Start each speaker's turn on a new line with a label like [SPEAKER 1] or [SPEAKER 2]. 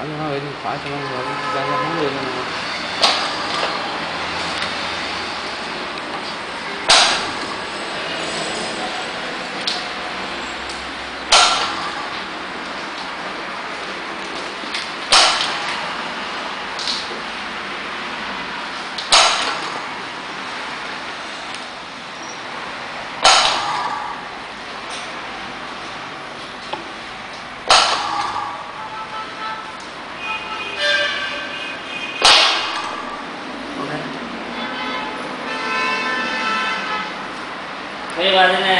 [SPEAKER 1] 反正我已经发现了，我在那很热的。
[SPEAKER 2] 可以吧，现在？